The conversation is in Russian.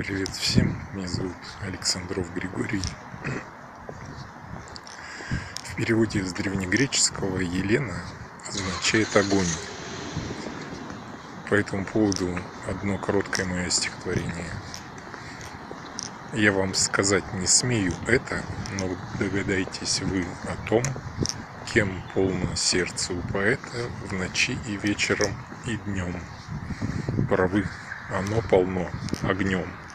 Привет всем, меня зовут Александров Григорий. В переводе с древнегреческого Елена означает огонь. По этому поводу одно короткое мое стихотворение. Я вам сказать не смею это, но догадайтесь вы о том, кем полно сердце у поэта в ночи и вечером и днем. Правы, оно полно огнем.